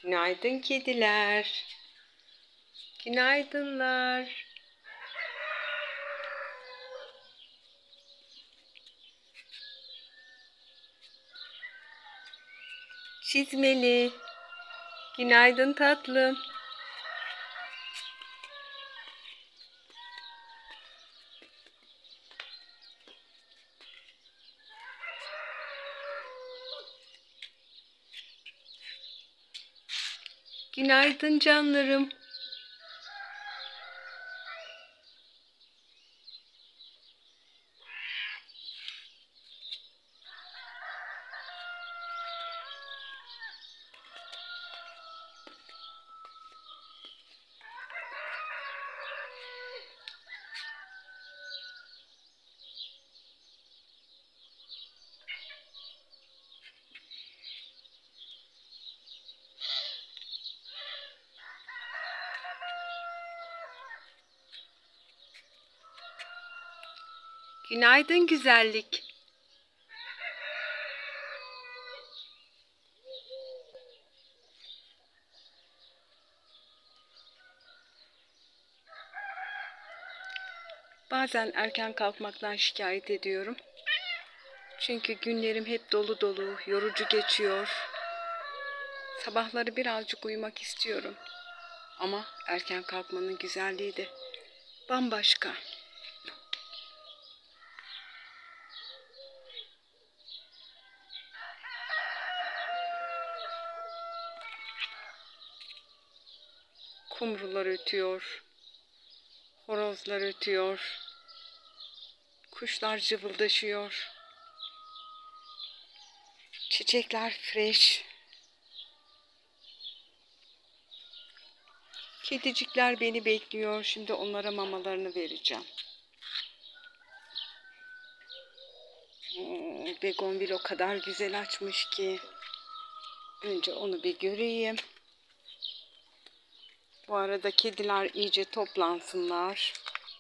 Günaydın kediler. Günaydınlar. Çizmeli. Günaydın tatlım. Günaydın canlarım. Günaydın güzellik. Bazen erken kalkmaktan şikayet ediyorum. Çünkü günlerim hep dolu dolu, yorucu geçiyor. Sabahları birazcık uyumak istiyorum. Ama erken kalkmanın güzelliği de bambaşka. Kumrular ötüyor, horozlar ötüyor, kuşlar cıvıldaşıyor, çiçekler fresh, kedicikler beni bekliyor. Şimdi onlara mamalarını vereceğim. Begonvil o kadar güzel açmış ki. Önce onu bir göreyim. Bu arada kediler iyice toplansınlar.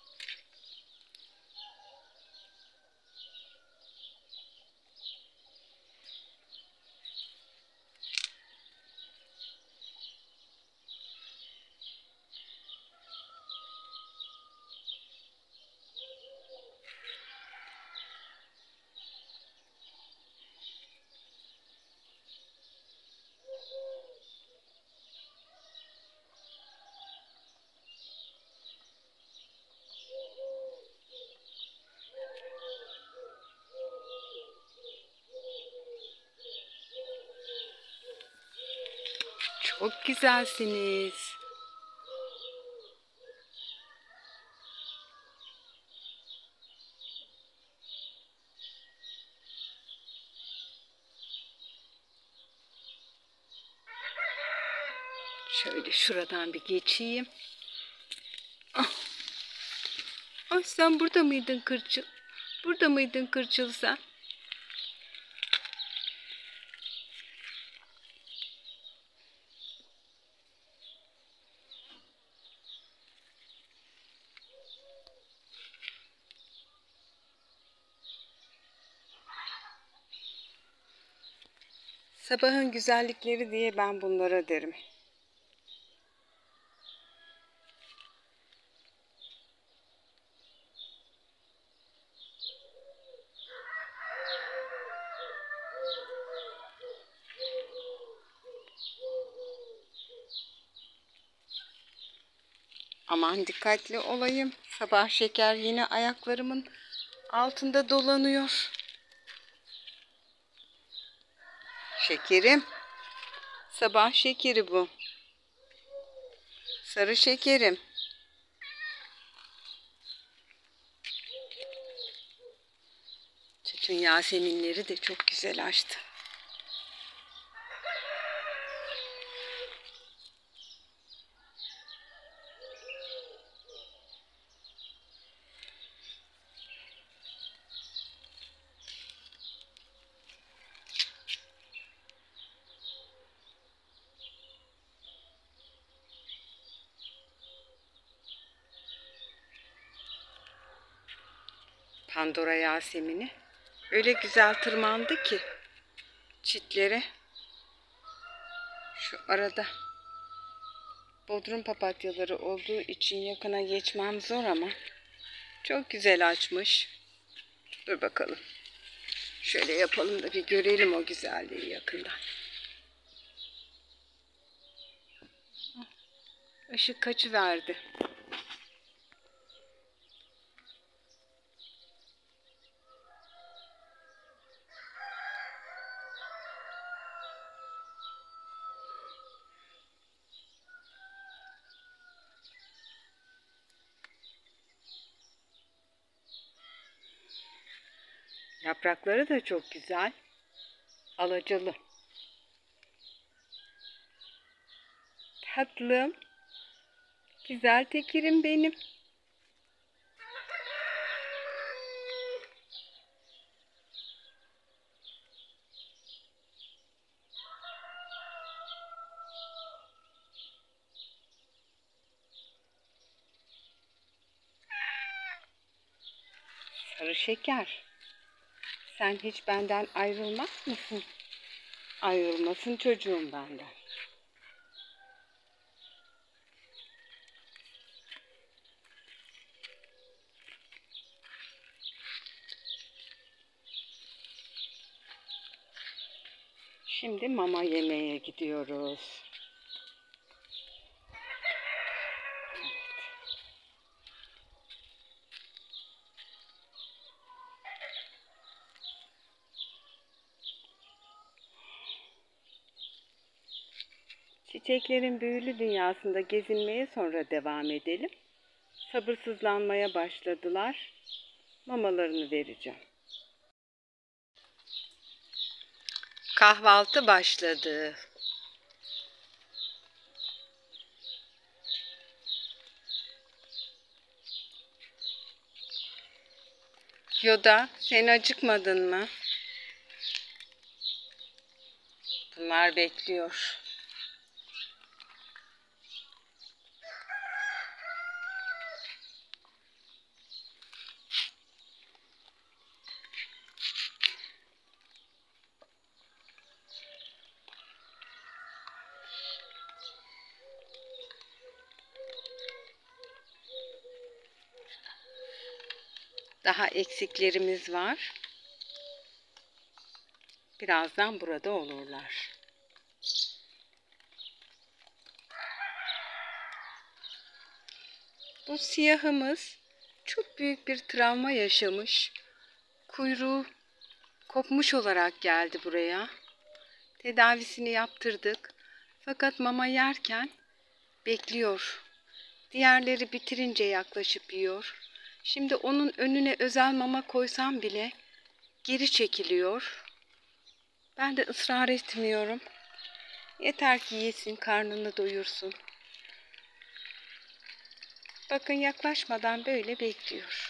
Çok güzelsiniz. Şöyle şuradan bir geçeyim. Ah, ay sen burada mıydın kırçıl? Burada mıydın kırçıl sen? Sabahın güzellikleri diye ben bunlara derim. Aman dikkatli olayım. Sabah şeker yine ayaklarımın altında dolanıyor. Şekerim. Sabah şekeri bu. Sarı şekerim. Tütün yaseminleri de çok güzel açtı. Pandora yasemini öyle güzel tırmandı ki çitlere. Şu arada bodrum papatyaları olduğu için yakına geçmem zor ama çok güzel açmış. Dur bakalım. Şöyle yapalım da bir görelim o güzelliği yakından. Işık kaçıverdi. Yaprakları da çok güzel. Alacalı. Tatlım. Güzel tekirim benim. Sarı şeker. Sen hiç benden ayrılmaz mısın? Ayrılmasın çocuğum benden. Şimdi mama yemeye gidiyoruz. Çiçeklerin büyülü dünyasında gezinmeye sonra devam edelim. Sabırsızlanmaya başladılar. Mamalarını vereceğim. Kahvaltı başladı. Yoda, sen acıkmadın mı? Bunlar bekliyor. Daha eksiklerimiz var. Birazdan burada olurlar. Bu siyahımız çok büyük bir travma yaşamış. Kuyruğu kopmuş olarak geldi buraya. Tedavisini yaptırdık. Fakat mama yerken bekliyor. Diğerleri bitirince yaklaşıp yiyor. Şimdi onun önüne özel mama koysam bile geri çekiliyor. Ben de ısrar etmiyorum. Yeter ki yesin, karnını doyursun. Bakın yaklaşmadan böyle bekliyor.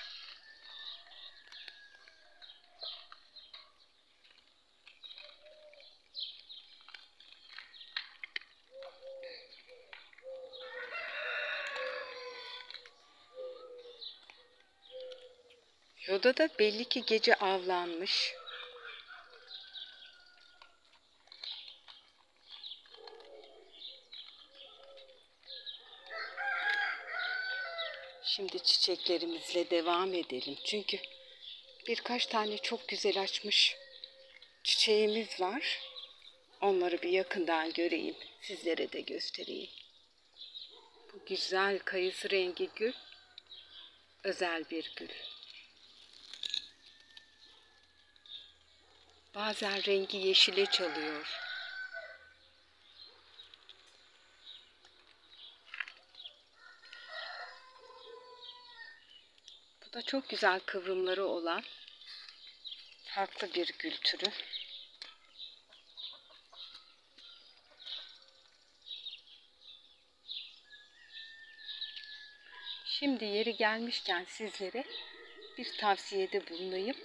Yoda da belli ki gece avlanmış. Şimdi çiçeklerimizle devam edelim. Çünkü birkaç tane çok güzel açmış çiçeğimiz var. Onları bir yakından göreyim. Sizlere de göstereyim. Bu güzel kayısı rengi gül. Özel bir gül. Bazen rengi yeşile çalıyor. Bu da çok güzel kıvrımları olan farklı bir gül türü. Şimdi yeri gelmişken sizlere bir tavsiyede bulunayım.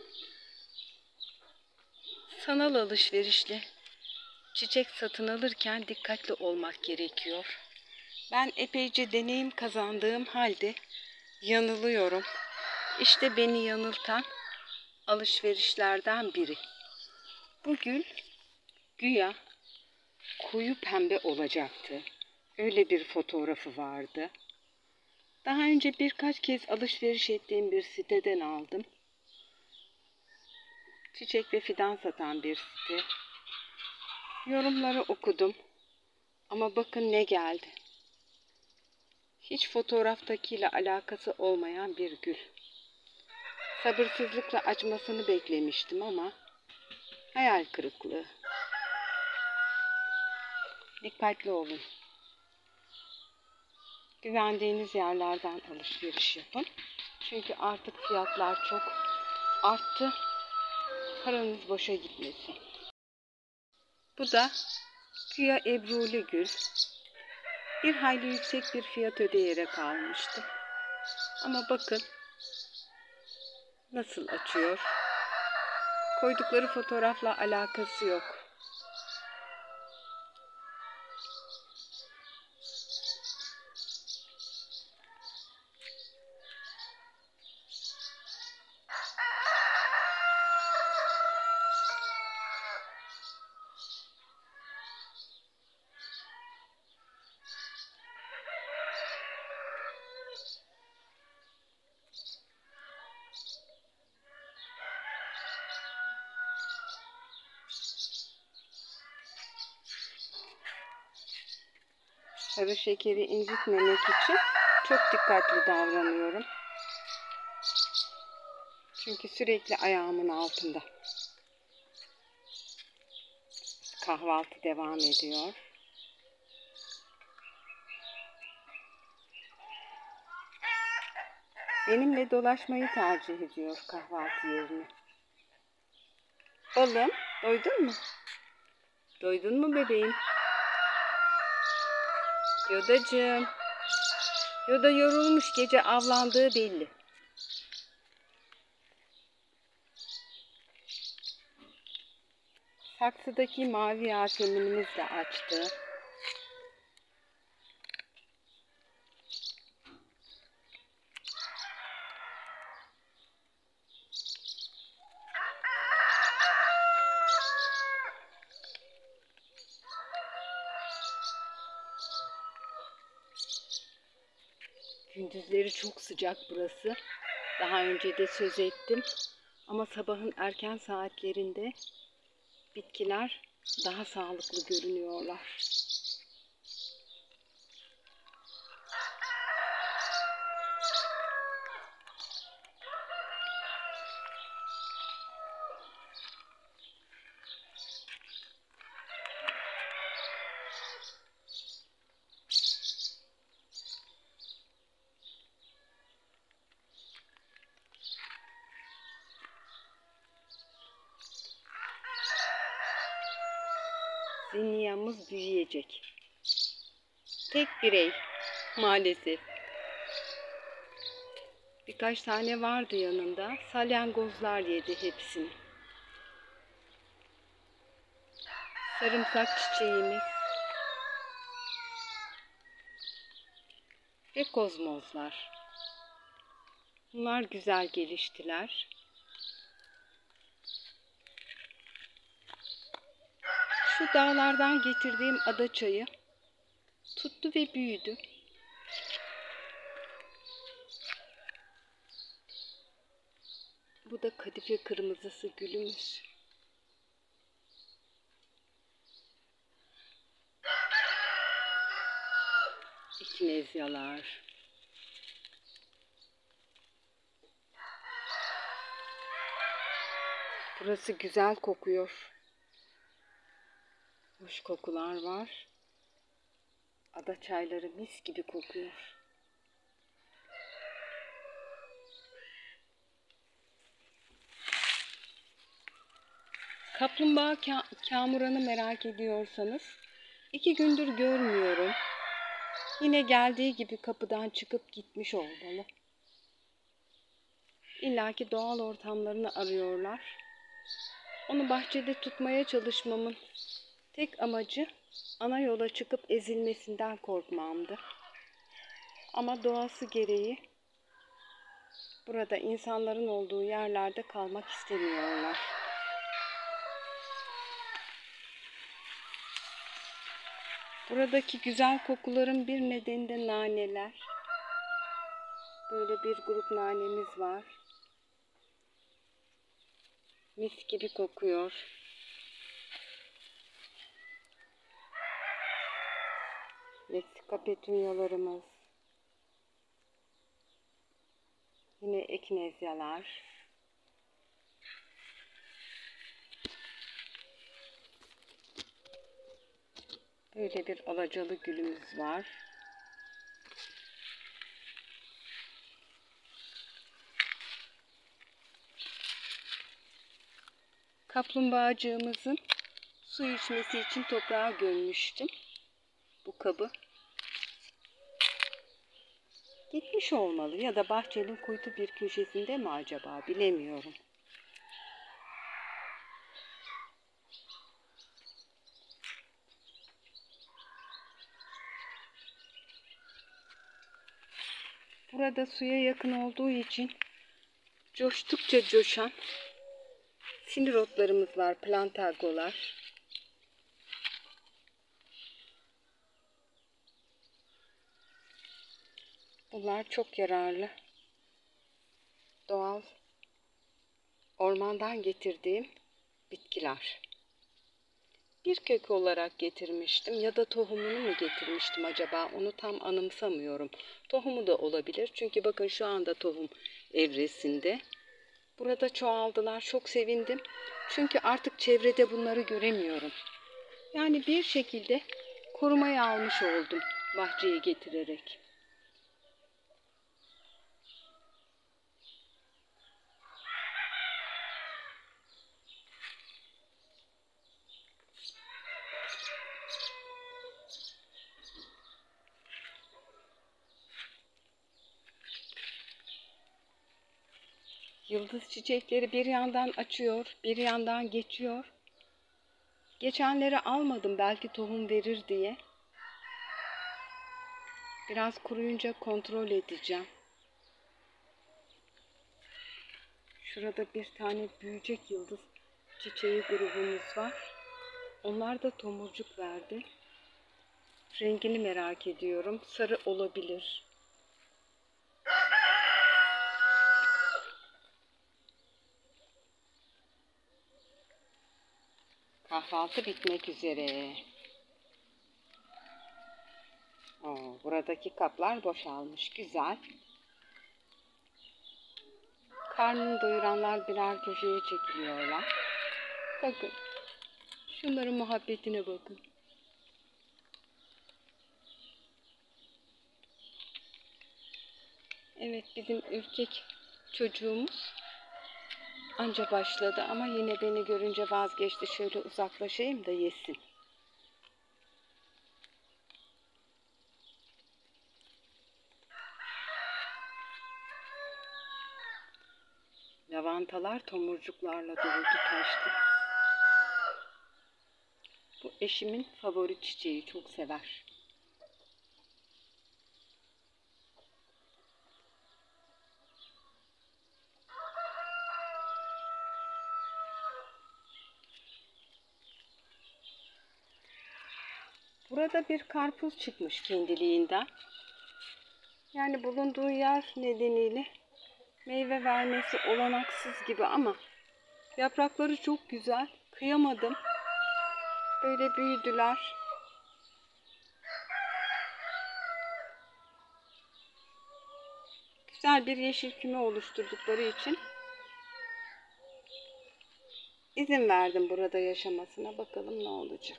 Sanal alışverişle çiçek satın alırken dikkatli olmak gerekiyor. Ben epeyce deneyim kazandığım halde yanılıyorum. İşte beni yanıltan alışverişlerden biri. Bu gül güya koyu pembe olacaktı. Öyle bir fotoğrafı vardı. Daha önce birkaç kez alışveriş ettiğim bir siteden aldım. Çiçek ve fidan satan bir site. Yorumları okudum. Ama bakın ne geldi. Hiç fotoğraftakiyle alakası olmayan bir gül. Sabırsızlıkla açmasını beklemiştim ama hayal kırıklığı. Dikkatli olun. Güvendiğiniz yerlerden alışveriş yapın. Çünkü artık fiyatlar çok arttı. Paranız boşa gitmesin. Bu da güya ebruli gül. Bir hayli yüksek bir fiyat ödeyerek almıştım. Ama bakın nasıl açıyor. Koydukları fotoğrafla alakası yok. Sarı şekeri incitmemek için çok dikkatli davranıyorum. Çünkü sürekli ayağımın altında. Kahvaltı devam ediyor. Benimle dolaşmayı tercih ediyor kahvaltı yerine. Oğlum, doydun mu? Doydun mu bebeğim? Yodacığım. Yoda yorulmuş, gece avlandığı belli. Saksıdaki mavi yaseminimiz de açtı. Gündüzleri çok sıcak burası. Daha önce de söz ettim. Ama sabahın erken saatlerinde bitkiler daha sağlıklı görünüyorlar. Zinniyamız büyüyecek. Tek birey maalesef. Birkaç tane vardı yanında. Salyangozlar yedi hepsini. Sarımsak çiçeğimiz ve kozmozlar. Bunlar güzel geliştiler. Şu dağlardan getirdiğim adaçayı tuttu ve büyüdü. Bu da kadife kırmızısı gülümüz. İkinezyalar. Burası güzel kokuyor. Hoş kokular var. Ada çayları mis gibi kokuyor. Kaplumbağa kamuranı merak ediyorsanız 2 gündür görmüyorum. Yine geldiği gibi kapıdan çıkıp gitmiş olmalı. İlla ki doğal ortamlarını arıyorlar. Onu bahçede tutmaya çalışmamın tek amacı ana yola çıkıp ezilmesinden korkmamdı. Ama doğası gereği burada insanların olduğu yerlerde kalmak istemiyorlar. Buradaki güzel kokuların bir nedeni de naneler. Böyle bir grup nanemiz var. Mis gibi kokuyor. Meksika petunyalarımız. Yine ekinezyalar. Böyle bir alacalı gülümüz var. Kaplumbağacığımızın su içmesi için toprağa gömmüştüm bu kabı. Gitmiş olmalı ya da bahçenin kuytu bir köşesinde mi acaba, bilemiyorum. Burada suya yakın olduğu için coştukça coşan sinir otlarımız var, plantagolar. Bunlar çok yararlı. Doğal ormandan getirdiğim bitkiler. Bir kök olarak getirmiştim ya da tohumunu mu getirmiştim acaba, onu tam anımsamıyorum. Tohumu da olabilir çünkü bakın şu anda tohum evresinde. Burada çoğaldılar, çok sevindim çünkü artık çevrede bunları göremiyorum. Yani bir şekilde korumaya almış oldum bahçeye getirerek. Yıldız çiçekleri bir yandan açıyor, bir yandan geçiyor. Geçenleri almadım belki tohum verir diye. Biraz kuruyunca kontrol edeceğim. Şurada bir tane büyüyecek yıldız çiçeği grubumuz var. Onlar da tomurcuk verdi. Rengini merak ediyorum. Sarı olabilir. Kahvaltı bitmek üzere. Buradaki kaplar boşalmış. Güzel. Karnını doyuranlar birer köşeye çekiliyorlar. Bakın. Şunların muhabbetine bakın. Evet, bizim ürkek çocuğumuz anca başladı ama yine beni görünce vazgeçti. Şöyle uzaklaşayım da yesin. Lavantalar tomurcuklarla doldu taştı. Bu eşimin favori çiçeği, çok sever. Burada bir karpuz çıkmış kendiliğinden. Yani bulunduğu yer nedeniyle meyve vermesi olanaksız gibi ama yaprakları çok güzel. Kıyamadım. Böyle büyüdüler. Güzel bir yeşil küme oluşturdukları için izin verdim burada yaşamasına. Bakalım ne olacak.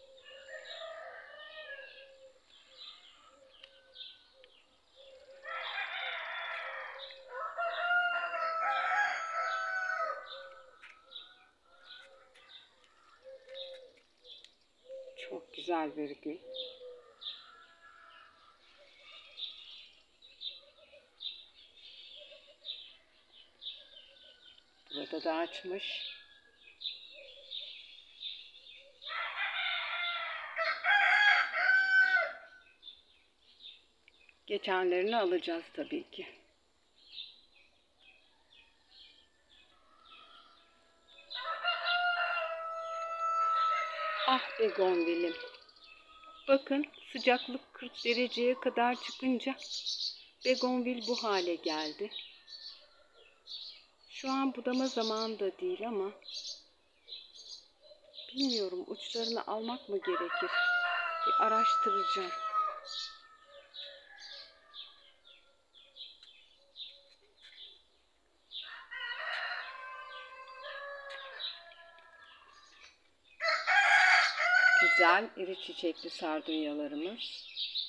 Çok güzel bir gül. Burada da açmış. Geçenlerini alacağız tabii ki. Ah be Gonvil'im. Bakın, sıcaklık 40 dereceye kadar çıkınca begonvil bu hale geldi. Şu an budama zamanı da değil ama bilmiyorum, uçlarını almak mı gerekir? Bir araştıracağım. Güzel iri çiçekli sardunyalarımız.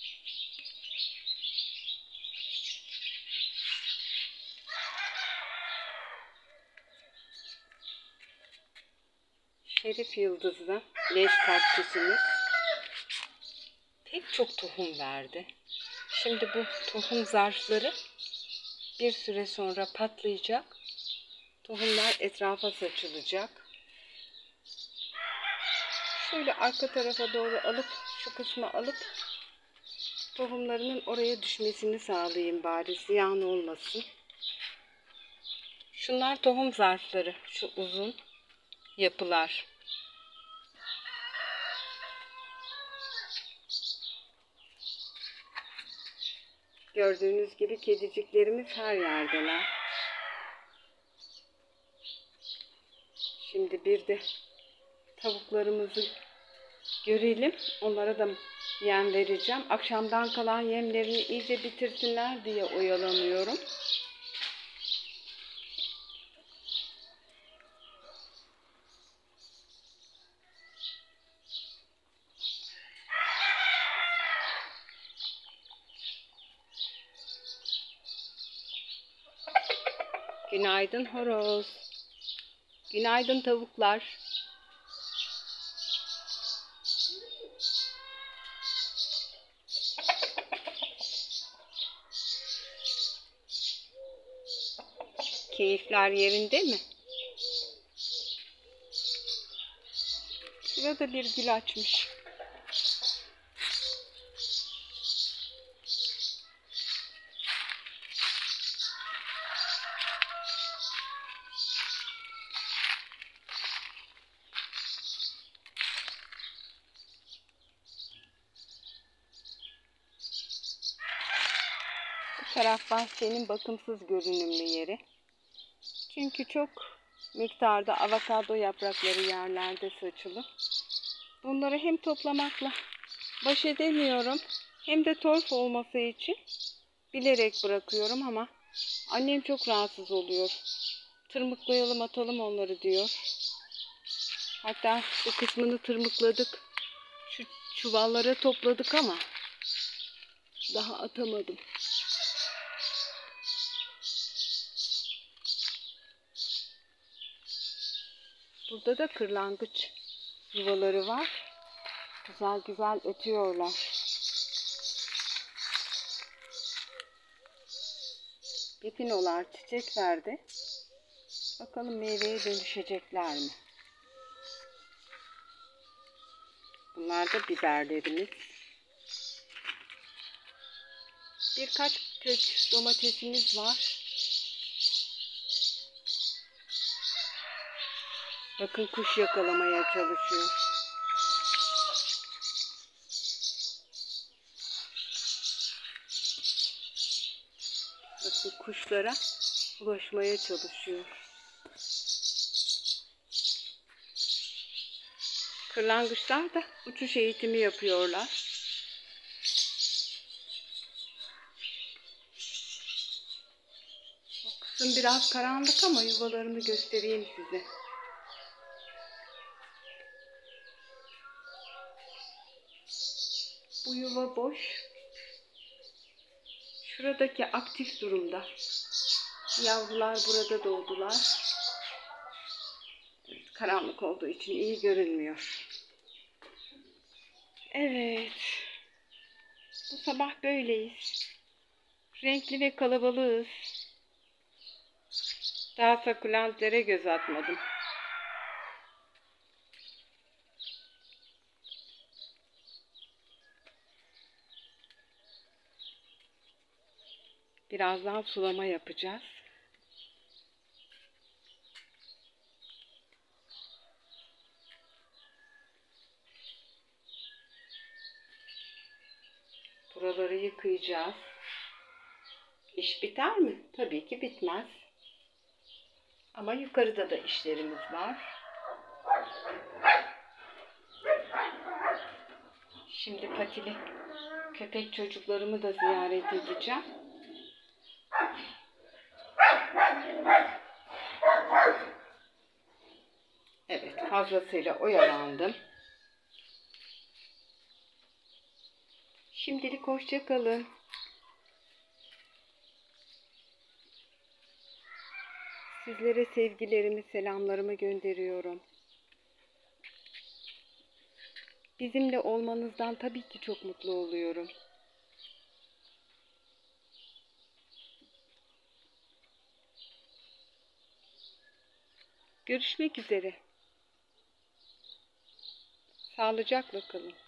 Şerif yıldızlı leş kaktüsümüz pek çok tohum verdi. Şimdi bu tohum zarfları bir süre sonra patlayacak. Tohumlar etrafa saçılacak. Şöyle arka tarafa doğru alıp, şu kısmı alıp tohumlarının oraya düşmesini sağlayayım bari, ziyan olmasın. Şunlar tohum zarfları, şu uzun yapılar. Gördüğünüz gibi kediciklerimiz her yerdeler. Şimdi bir de tavuklarımızı görelim. Onlara da yem vereceğim. Akşamdan kalan yemlerini iyice bitirsinler diye oyalanıyorum. Günaydın horoz. Günaydın tavuklar. Keyifler yerinde mi? Şurada bir gül açmış. Bu taraf bahçenin bakımsız görünümlü yeri. Çünkü çok miktarda avokado yaprakları yerlerde saçılı. Bunları hem toplamakla baş edemiyorum, hem de torf olması için bilerek bırakıyorum ama annem çok rahatsız oluyor. Tırmıklayalım, atalım onları diyor. Hatta bu kısmını tırmıkladık. Şu çuvallara topladık ama daha atamadım. Burada da kırlangıç yuvaları var. Güzel güzel ötüyorlar. Pepinolar çiçek verdi. Bakalım meyveye dönüşecekler mi? Bunlar da biberlerimiz. Birkaç kök domatesimiz var. Bakın, kuş yakalamaya çalışıyor. Bakın, kuşlara ulaşmaya çalışıyor. Kırlangıçlar da uçuş eğitimi yapıyorlar. O kısım biraz karanlık ama yuvalarını göstereyim size. Bu yuva boş. Şuradaki aktif durumda. Yavrular burada doğdular. Evet, karanlık olduğu için iyi görünmüyor. Evet. Bu sabah böyleyiz. Renkli ve kalabalığız. Daha sakulentlere göz atmadım. Birazdan sulama yapacağız. Buraları yıkayacağız. İş biter mi? Tabii ki bitmez. Ama yukarıda da işlerimiz var. Şimdi patili köpek çocuklarımı da ziyaret edeceğim. Evet, fazlasıyla oyalandım. Şimdilik hoşça kalın. Sizlere sevgilerimi, selamlarımı gönderiyorum. Bizimle olmanızdan tabii ki çok mutlu oluyorum. Görüşmek üzere. Sağlıcakla kalın.